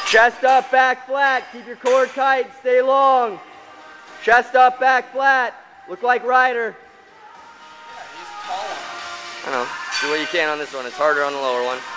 Chest up, back flat. Keep your core tight. Stay long. Chest up, back flat. Look like Ryder. Yeah, he's tall. I know. Do what you can on this one. It's harder on the lower one.